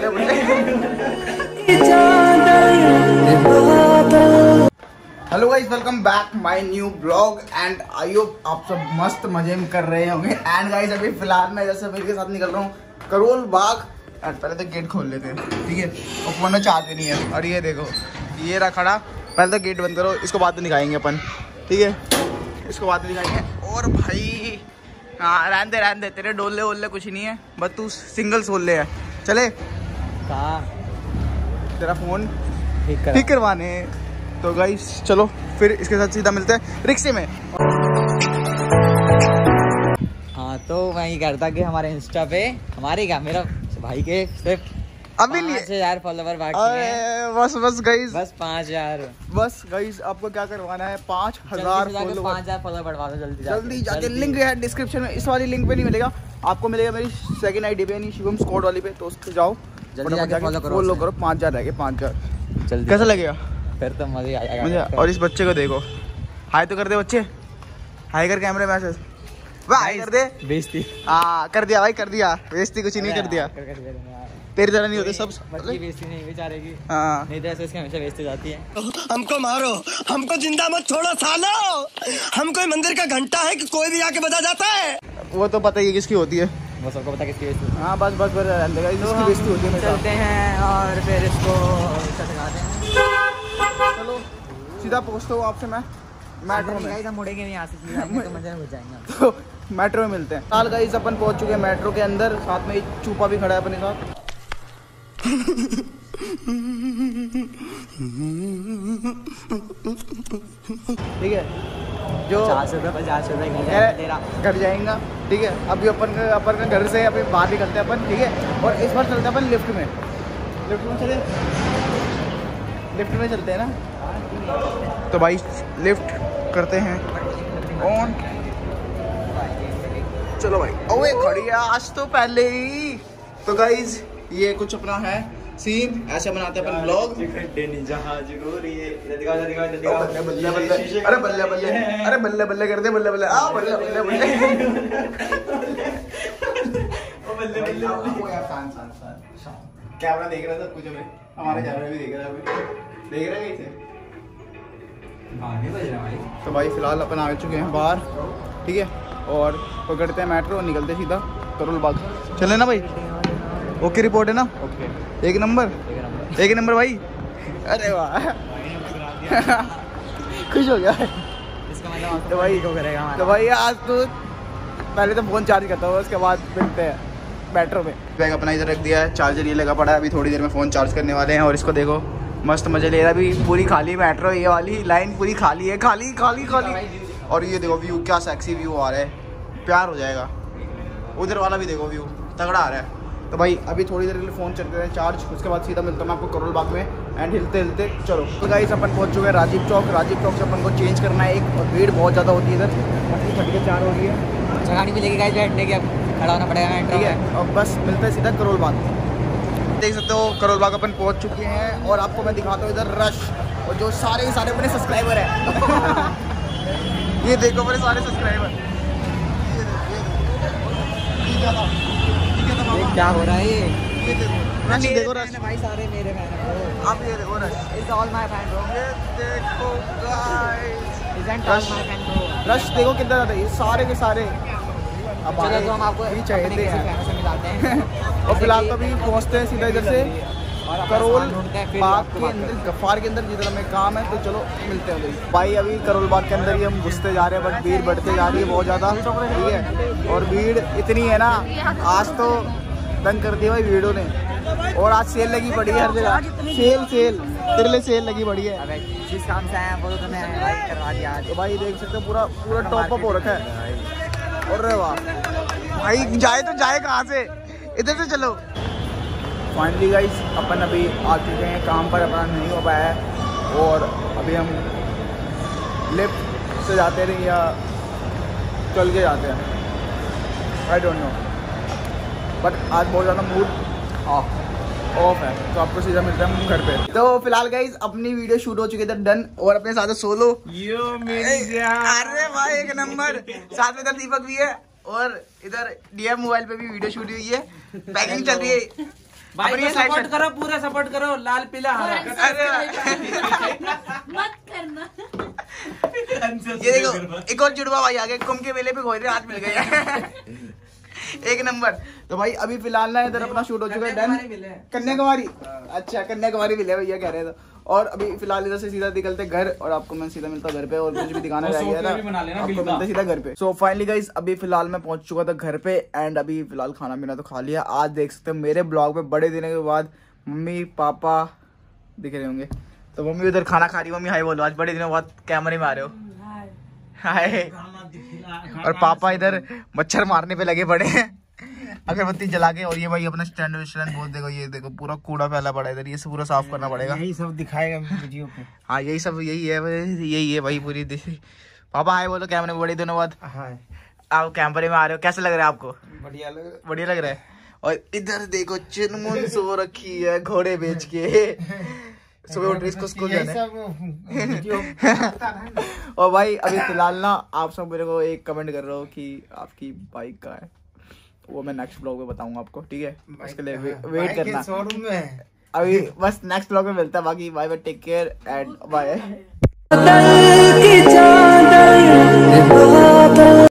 बल्ले बल्ले। Hello guys, welcome back my new blog and I hope आप सब मस्त मजे में कर रहे होंगे। एंड गाइस अभी फिलहाल मैं जैसे मेरे के साथ निकल रहा हूँ करोल बाग। एंड पहले तो गेट खोल लेते हैं, ठीक है। और फोन में चार्ज भी नहीं है। और ये देखो, ये रहा खड़ा। पहले तो गेट बंद करो, इसको बाद में दिखाएंगे अपन, ठीक है। इसको बाद में दिखाएंगे। और भाई हाँ, रहने दे, तेरे डोले वोले कुछ नहीं है, बस तू सिंगल सोल ले है। चले कहाँ? तेरा फोन ठीक करवाने। तो गाइस चलो फिर इसके साथ सीधा मिलते हैं रिक्शे में। हाँ तो मैं ये कहता कि हमारे इंस्टा पे हमारे क्या मेरा भाई के सिर्फ अभी नहीं 5000 फॉलोवर बाकी हैं। बस गाइस, बस 5000। बस गाइस आपको क्या करवाना है, 5000 फॉलोवर बढ़वा दो जल्दी जाके। लिंक है डिस्क्रिप्शन में। इस वाली लिंक पे नहीं मिलेगा आपको, मिलेगा मेरी सेकंड आईडी पे, यानी शिवम स्क्वाड वाली पे। तो उस पे जाओ, जल्दी जाके फॉलो करो। 5000 रह गए, 5000 जल्दी। कैसा लगेगा? फिर तो मजा आ जाएगा मुझे। और इस बच्चे को देखो, हाय तो कर दे बच्चे, हाय कर कैमरे में। हाय कर दे। बेइज्जती हाँ कर दिया भाई, कर दिया। बेइज्जती कुछ नहीं कर दिया, तेरी तरह नहीं होते सब। बेइज्जती नहीं बेचारे की। हाँ नहीं तो ऐसे इसकी हमेशा बेइज्जती जाती है। हमको मारो, हमको जिंदा मत छोड़ो सालो। हम कोई मंदिर का घंटा है कि कोई भी आके बजा जाता है। वो तो पता ही है किसकी होती है, वो सबको पता किसकी बेइज्जती। हाँ बस इसकी बेइज्जती होती है। चलते हैं और फिर इसको चटकाते हैं। चलो सीधा पूछता हूँ आपसे मैं मेट्रो में। हम मुड़ेंगे नहीं यहाँ से, सीधा तो मजा में जाएंगे। तो मेट्रो में मिलते हैं। साल गाइस अपन पहुंच चुके हैं मेट्रो के अंदर। साथ में एक चूपा भी खड़ा है अपने साथ। ठीक है, जो 50 रुपये घर जाएगा, ठीक है। अभी अपन का घर से अभी बाहर निकलते हैं अपन, ठीक है। और इस बार चलते हैं अपन लिफ्ट में चलते हैं ना। तो भाई लिफ्ट करते हैं ऑन। चलो भाई, ओए खड़ी है आज तो पहले ही। तो गाइज ये कुछ अपना है सीन, ऐसे बनाते हैं अपन ब्लॉग। अरे बल्ले बल्ले, अरे बल्ले बल्ले कर दे, बल्ले बल्ले आ बल्ले बल्ले बल्ले। कैमरा देख रहा था कुछ में, हमारे कैमरा भी देख रहा है, देख रहे हैं कैसे। तो भाई फिलहाल अपन आ चुके हैं बाहर, ठीक है। और पकड़ते हैं मेट्रो और निकलते सीधा करोल बाग। चले ना भाई? ओके रिपोर्ट है ना? ओके, एक नंबर भाई। अरे वाह खुश हो गया। तो भाई तो भाई आज तो पहले तो फोन चार्ज करता हूँ, उसके बाद मिलते हैं मेट्रो में। बैग अपना इधर रख दिया है, चार्जर ये लगा पड़ा है। अभी थोड़ी देर में फ़ोन चार्ज करने वाले हैं। और इसको देखो मस्त मजे ले रहा है। अभी पूरी खाली मेट्रो, ये वाली लाइन पूरी खाली है, खाली। और ये देखो व्यू, क्या सेक्सी व्यू आ रहा है, प्यार हो जाएगा। उधर वाला भी देखो व्यू, तगड़ा आ रहा है। तो भाई अभी थोड़ी देर के लिए फ़ोन चल रहा है चार्ज, उसके बाद सीधा मिलता हूँ मैं आपको करोल बाग में। एंड हिलते चलो। तो गाइस अपन पहुँच चुके हैं राजीव चौक से अपन को चेंज करना है एक। और भीड़ बहुत ज़्यादा होती है इधर, मछली फट के 4 हो रही है। जगह नहीं मिलेगी गाइस बैठने की, अब खड़ा होना पड़ेगा, ठीक है। और बस मिलते हैं सीधा करोल बाग। देख सकते हो करोल बाग अपन पहुँच चुके हैं। और आपको मैं दिखाता हूँ इधर रश, और जो सारे अपने सब्सक्राइबर हैं। ये देखो मेरे सारे सब्सक्राइबर। ये क्या हो रहा है? ये देखो रश भाई, सारे मेरे फैन हैं। आप ये देखो rush, it's all my fan bro. ये देखो guys, isn't all my fan bro. Rush देखो कितना ज़्यादा, ये सारे के सारे। अब चलो तो हम आपको भी चाहते हैं से मिलाते हैं। और फिलहाल तो अभी पहुँचते हैं सीधा इधर से करोल बाग के अंदर, गफ्फार के अंदर जिधर हमें काम है। तो चलो मिलते हैं उधर भाई। अभी करोल बाग के अंदर ही हम घुसते जा रहे हैं, बट भीड़ बढ़ते जा रही है बहुत ज़्यादा, ठीक है। और भीड़ इतनी है ना, आज तो तंग कर दिया भाई भीड़ों ने। और आज सेल लगी पड़ी है हर जगह, सेल तेरे लिए सेल लगी पड़ी है। अबे जिस काम से आए वो तो तुम्हें भाई करवा दिया आज। तो भाई देख सकते हो पूरा टॉप अप हो रखा है। और वाह भाई, जाए तो जाए कहाँ से, इधर से चलो। फाइनली गाइस अपन अभी आ चुके हैं काम पर, अपना नहीं हो पाया है। और अभी हम लिफ्ट से जाते रहे या चल के जाते हैं, आई डोंट नो। बट आज बहुत ज़्यादा मूड ऑफ है, तो आपको सीधा मिलता है घर पे। तो फिलहाल गाइस अपनी वीडियो शूट हो चुकी है डन। और अपने साथ सोलो, अरे भाई एक नंबर। साथ में इधर दीपक भी है, और इधर डीएम मोबाइल पे भी वीडियो शूट हुई है, पैकिंग चल रही है। भाई को सपोर्ट करो, पूरा सपोर्ट करो, लाल पीला हरा। मत करना। ये देखो एक और जुड़वा भाई आगे कुंभ के मेले पे घोड़े हाथ मिल गए। एक नंबर। तो भाई अभी फिलहाल ना इधर अपना शूट हो चुका है डन। कन्याकुमारी, अच्छा कन्याकुमारी मिले भैया कह रहे थे। और अभी फिलहाल इधर से सीधा निकलते घर और आपको मैं सीधा मिलता घर पे और कुछ भी दिखाना रह गया था आपको मिलते सीधा घर पे। सो फाइनली गाइस अभी फिलहाल मैं पहुंच चुका था घर पे एंड अभी फिलहाल खाना पीना तो खा लिया। आज देख सकते हैं मेरे ब्लॉग में बड़े दिनों के बाद मम्मी पापा दिख रहे होंगे। तो मम्मी उधर खाना खा रही है। मम्मी हाय बोलो, आज बड़े दिनों बाद कैमरे में आ रहे हो। हाय। और पापा इधर मच्छर मारने पे लगे पड़े हैं अगरबत्ती जला के। और ये भाई अपना स्टैंड बोल देखो, ये देखो पूरा कूड़ा फैला पड़ा है इधर, ये सब पूरा साफ करना पड़ेगा। यही सब दिखाएगा वीडियो पे। हाँ यही सब यही है भाई पूरी। पापा हाय बोलो कैमरे में बड़े दिनों बाद। आप कैमरे में आ रहे हो, कैसा लग रहा है आपको? बढ़िया लग रहा है। और इधर देखो चुनमुन सो रखी है घोड़े बेच के। सुबह उठ इसको स्कूल जाना है। और भाई अभी फिलहाल ना आप सब मेरे को एक कमेंट कर रहे हो कि आपकी बाइक कहाँ है, वो मैं नेक्स्ट ब्लॉग में बताऊंगा आपको, ठीक है? उसके लिए वेट करना। शोरूम में अभी बस नेक्स्ट ब्लॉग में मिलता है। बाकी bye bye, take care and bye.